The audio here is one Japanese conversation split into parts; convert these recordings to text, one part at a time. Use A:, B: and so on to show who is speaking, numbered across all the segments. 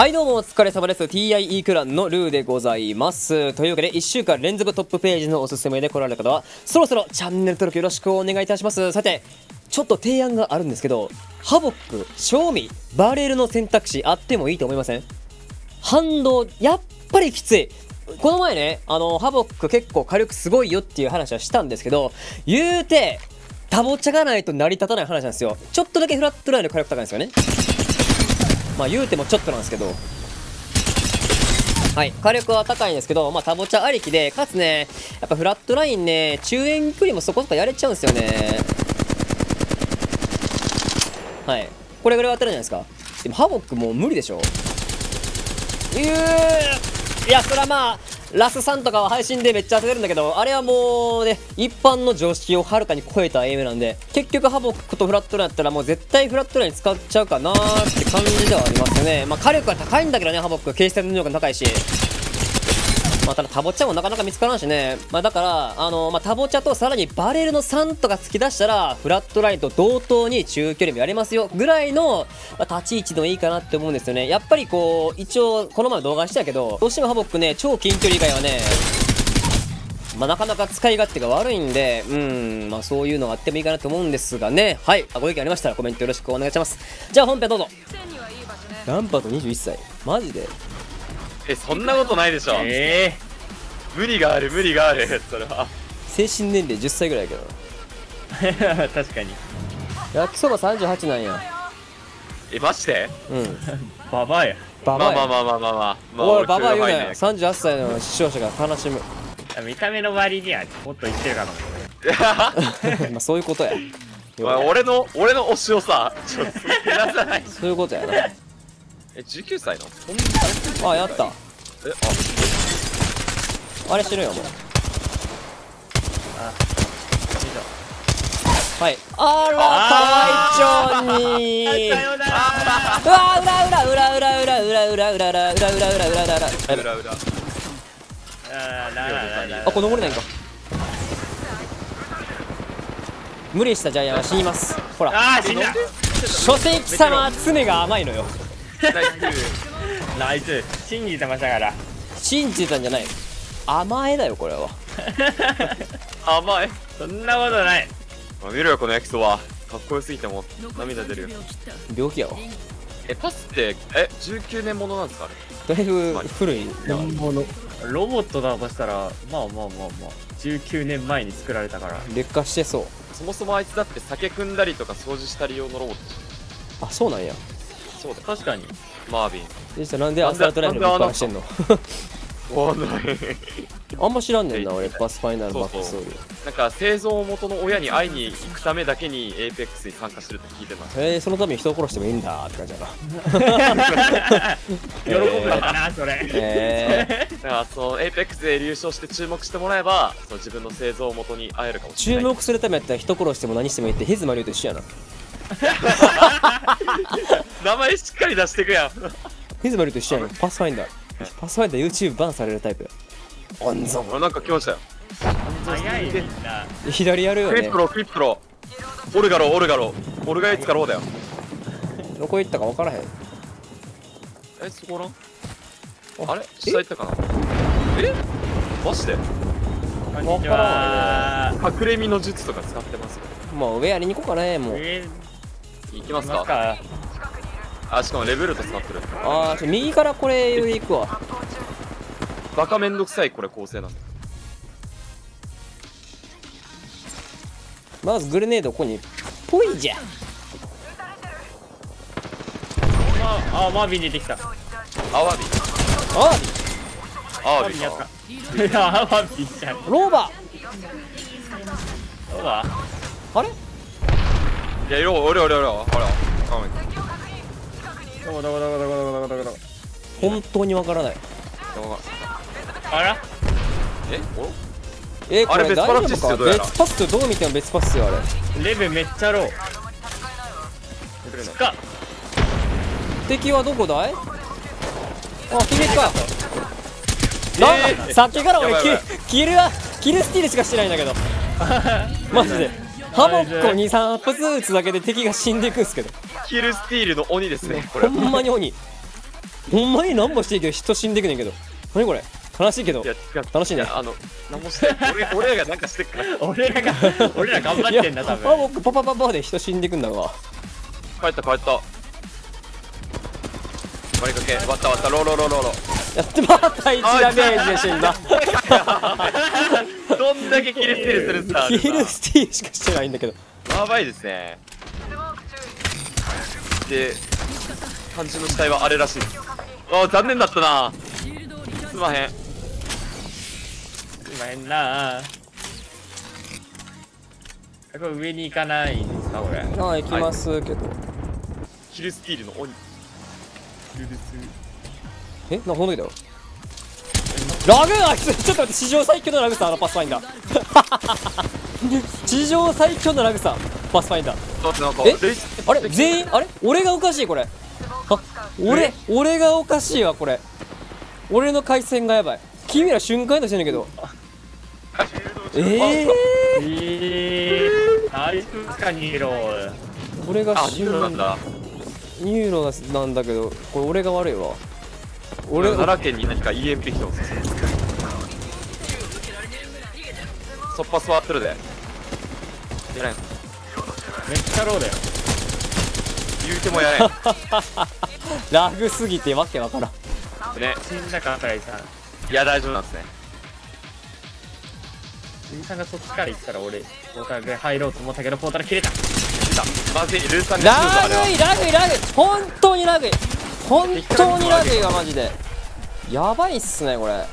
A: はいどうもお疲れ様です。 TIE クランのルーでございます。というわけで1週間連続トップページのおすすめで来られた方はそろそろチャンネル登録よろしくお願いいたします。さてちょっと提案があるんですけど、ハボック、賞味、バレルの選択肢あってもいいと思いません？反動やっぱりきつい。この前ねハボック結構火力すごいよっていう話はしたんですけど、言うてタボチャがないと成り立たない話なんですよ。ちょっとだけフラットラインの火力高いんですよね。まあ言うてもちょっとなんですけど、はい、火力は高いんですけど、まあタボチャありきで、かつねやっぱフラットラインね中遠距離もそこそこやれちゃうんですよね。はい、これぐらい当たるじゃないですか。でもハボックもう無理でしょ。いやそれはまあラス3とかは配信でめっちゃ当ててるんだけど、あれはもうね一般の常識をはるかに超えたエイムなんで、結局ハボックとフラットラインやったらもう絶対フラットライン使っちゃうかなーって感じではありますね。まあ火力が高いんだけどね、ハボック警察能力が高いし、まあただタボチャもなかなか見つからんしね。まあだからまあタボチャとさらにバレルの3とか突き出したらフラットラインと同等に中距離もやれますよぐらいの、まあ、立ち位置のいいかなって思うんですよね。やっぱりこう一応この前動画したけど、どうしてもハボックね超近距離以外はねまあなかなか使い勝手が悪いんで、まあそういうのがあってもいいかなと思うんですがね。はい、ご意見ありましたらコメントよろしくお願いします。じゃあ本編どうぞ。ランパート21歳マジで
B: そんなことないでしょ。無理がある無理があるそれは。
A: 精神年齢10歳ぐらいやけど
C: 確かに
A: 焼きそば38なんや。
B: マジで？
C: ババアや。
A: ババアや。
B: まあ
A: おいババア言うなよ。38歳の視聴者が悲しむ。
C: 見た目の割にはもっと言ってるかな。
A: まあそういうことや。
B: 俺の推しをさちょっと減らさない。
A: そういうことやな。
B: 19歳の
A: あ、やった。あれしてるよもう。はい。あらかわいちょにうわあ、これ登れないんか。無理したジャイアンは死にます。ほら
C: 死んだ。
A: 書籍様爪が甘いのよ。
C: ナイス。信じてましたから。
A: 信じてたんじゃない、甘えだよこれは。
B: 甘い。
C: そんなことない。
B: 見ろよこの焼きそば、かっこよすぎても涙出るよ。
A: 病気やわ。
B: パスって19年ものなんですか？あれ
A: だいぶ古いな。
C: ロボットだとしたらまあ19年前に作られたから
A: 劣化してそう。
B: そもそもあいつだって酒汲んだりとか掃除したり用のロボット。
A: あ、そうなんや。
B: そうだ、
C: 確かに。
B: マービン
A: でしたらなんでアスファルトライフルぶっ放してんの？あんま知らんねんな俺、パスファイナルバックストーリー。
B: なんか製造元の親に会いに行くためだけにエイペックスに参加してるって聞いてます。
A: そのために人を殺してもいいんだって感じだな。
C: 喜ぶのかなそれ。
B: だからそのエイペックスで優勝して注目してもらえば、その自分の製造元に会えるかもしれない。
A: 注目するためやったら人殺しても何してもいいってヘズマリュウと一緒やな。
B: 名前しっかり出してくやん。
A: ヘズマリュウと一緒やん。パスファインダー YouTube バンされるタイプや。温存。
B: なんか来ましたよ。
C: 早いみんな。
A: 左やるよね。
B: クリプロオルガいつかローだよ。
A: どこ行ったか分からへん。
B: そこらあれ下行ったかな。マジで
C: こんにちは。
B: 隠れ身の術とか使ってますよ。
A: もう上やりに行こうかね。もう
B: 行きますか。あ、しかもレベルと使ってる。
A: ああ、右からこれ上行くわ。
B: バカめんどくさいこれ構成なんだ。
A: まずグレネードここにぽいじゃん。
C: マービン出てきた。
B: アワビ
A: アワビ
B: アワビか。
C: アワビじゃん。
A: ローバ
C: そうだ。
A: あれ
B: いや俺ほら
C: どこ。
A: 本当にわからない。
C: あら
A: これ大丈夫か。別パスってどう見ても別パスよあれ。
C: レベめっちゃロー。
A: 敵はどこだい？あ、君か。なんかさっきから俺キルスティールしかしてないんだけど。マジでハボックを 2,3 発撃つだけで敵が死んでいくんすけど。
B: キルスティールの鬼ですねこれ。
A: ほんまに鬼。 ほんまに何もしていいけど人死んでくねんけど。何これ悲しいけど
B: いや違う、
A: 楽しいね。
B: 何もして俺らがなんかしてっから
C: 俺ら頑張ってんだ多
A: あ、
C: 分。
A: 僕パパパパで人死んでくんだわ。
B: 帰った割りかけ割ったロー
A: やってまた1ダメージで死んだ。
B: どんだけキルスティールするんだ。
A: キルスティールしかしてないんだけど。
B: やばいですね。で肝心の死体はあれらしい。あ、残念だったな。すまへん。
C: すまへんな。これ上に行かないんですかこれ。
A: ああ、行きますけど。
B: キルスティールの鬼。
A: え、なんかほんとだよ。ラグあいつ、ちょっと待って、史上最強のラグさ、パスファインダー。史上最強のラグさ、パスファインダー。
B: なんか
A: えあれ全員あれ俺がおかしいこれ。あ、俺がおかしいわこれ。俺の回線がやばい。君ら瞬間移動してんだけど。
C: ナイスかニーロー。
A: 俺が
B: ニューロなんだ。
A: ニューロなんだけど、これ俺が悪いわ。
B: 俺奈良県に何か EMP 来てます。そっぱ座ってるで。やれん。
C: めっちゃローだよ。
B: 言うてもやれん。
A: ラグすぎてわけわからん。
B: ね。
C: 死んだか桜井さん。
B: いや大丈夫なんですね。
C: 鈴木さんがそっちから行ったら俺ポータルで入ろうと思ったけどポータル切れた。
B: まずい、ルーさんが死ぬぞあれは。
A: ラグ本当にラグ本当にラグがマジでやばいっすねこれ。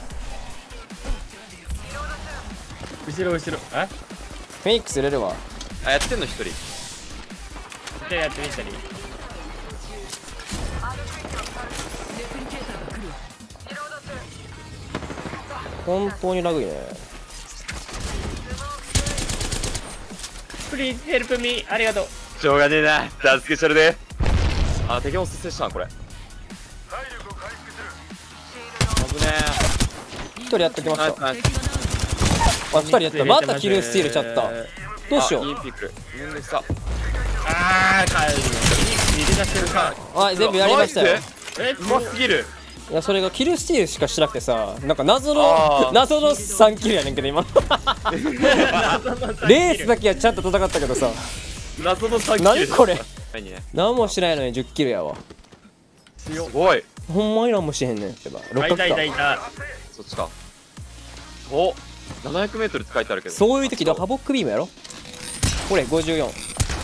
C: 後ろあ
A: フェイクス入れるわ。
B: あ、やってんの一人。
C: じゃあやってみたり。
A: 本当にラグいね。
C: プリーズヘルプミー。ありがとう。
B: しょうがねえな。助けちゃるで。あ、敵も接戦したんこれ。危ね
A: 一人やっときま
B: え。
A: した。
B: ナイスナイス。
A: あ、二人やった。またキルスティールちゃった。どうしよう。
B: いいピック。めんどくさ。
C: 帰る。入れ出してるか。
A: あ、全部やりましたよ。
B: うますぎる。
A: いや、それがキルスティールしかしてなくてさ、なんか謎の
B: あー
A: 3キルやねんけど今。レースだけはちゃんと戦ったけどさ、
B: 謎の3キル。
A: 何これ。
B: 何ね。
A: 何もしてないのに10キルやわ。
B: すごい。
A: ほんまに何もしてへんねんけど。
C: い
A: 六角か。
C: たいた。
B: そっちか。お、700メートルって書いてあるけど。
A: そういう時だ、ハボックビームやろ。これ54。
B: おう。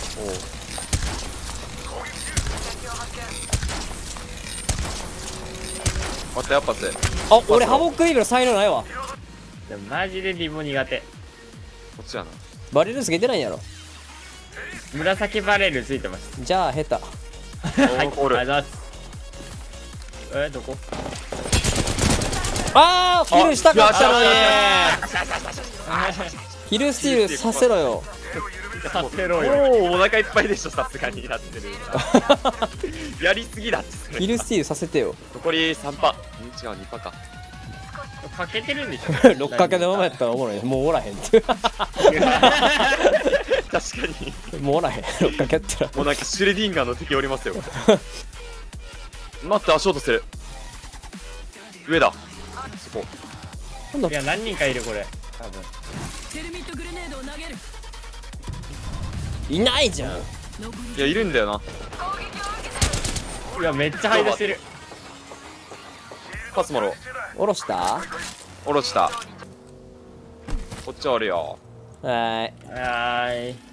B: 待って、やっぱせ。
A: あ、俺ハボックビームの才能ないわ。
C: でもマジでリボ苦手。
B: こっちやな。
A: バレルス出てないんやろ。
C: 紫バレルついてます。
A: じゃあ下手。
C: はい、
B: おる
C: ありがとうございます。どこ？
A: あー、キルしたかったのに。
B: あ
A: キルスティールさせろよ。
C: させろよ。
B: もうお腹いっぱいでしょ、さすがになってる。やりすぎだってそれ。
A: キルスティールさせてよ。
B: 残り3パ。違う、2パか。
C: かけてるんでしょ。
A: 6掛けのままやったらおもろいね。もうおらへんって。
B: 確かに。
A: もうおらへん。6掛けやったら。
B: もうなんかシュレディンガーの敵おりますよ。待って、足音する。上だ。そこ。
C: いや何人かいるこれ。多分。
A: いないじゃん。
B: いや、いるんだよな。
C: いやめっちゃ配出してる。
B: パスもろ。
A: おろした
B: 下ろした。こっちはあるよ。
A: はーい。
C: はーい。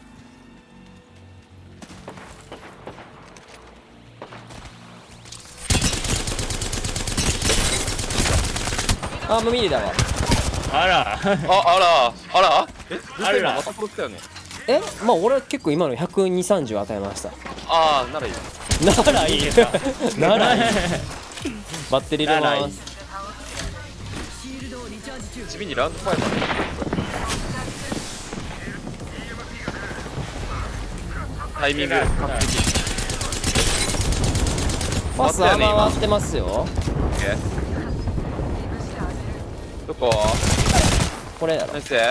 A: あ、もうミリだわ。
C: あら。
B: あら。え、
C: あら
B: また殺ったよね。
A: まあ俺は結構今の120、30与えました。
B: ああ、ならいい。
A: ならいい。ならいい。バッテリー入れ
C: ならいい
A: ます。
B: 地味にラウンドファイブまで。タイミング完璧。
A: パスは回ってますよ。
B: オッケー。どこ？
A: これやろ
B: ナイ。ス。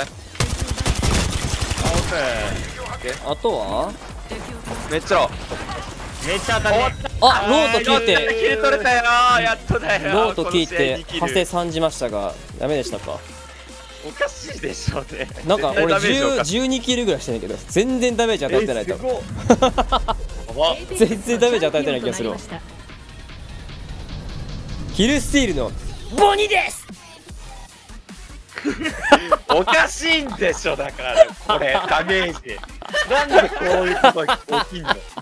A: あとは
B: めっちゃ。
C: めっちゃ当たるね。
A: あローと聞い
B: キ
A: て
B: ル取れたよー、やっとだよー。
A: ローと聞い
B: この試合
A: て
B: 2キル
A: 派生参じましたがダメでしたか。
B: おかしいでしょうね。
A: なんか俺
B: 絶対ダメージおかしい
A: 12キルぐらいしてんだけど全然ダメージ与えてないと
B: すごっ
A: 全然ダメージ与えてない気がするわ。キルスティールのボニです
B: おかしいんでしょ、だからこれダメージなんでこういうことが起きんの。